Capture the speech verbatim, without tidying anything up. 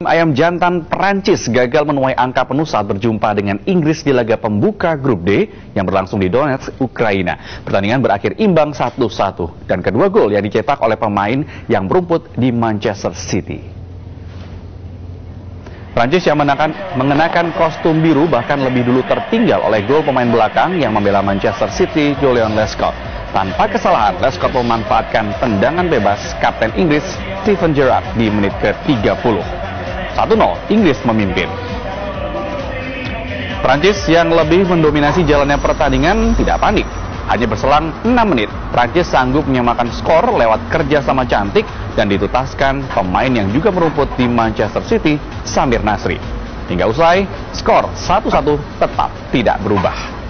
Ayam jantan Perancis gagal menuai angka penuh saat berjumpa dengan Inggris di laga pembuka grup D yang berlangsung di Donetsk, Ukraina. Pertandingan berakhir imbang satu satu dan kedua gol yang dicetak oleh pemain yang berumput di Manchester City. Prancis yang mengenakan, mengenakan kostum biru bahkan lebih dulu tertinggal oleh gol pemain belakang yang membela Manchester City, Julian Lescott. Tanpa kesalahan, Lescott memanfaatkan tendangan bebas Kapten Inggris Steven Gerrard di menit ke tiga puluh. satu nol Inggris memimpin. Prancis yang lebih mendominasi jalannya pertandingan tidak panik. Hanya berselang enam menit, Prancis sanggup menyamakan skor lewat kerjasama cantik dan ditutaskan pemain yang juga merumput di Manchester City, Samir Nasri. Hingga usai, skor satu satu tetap tidak berubah.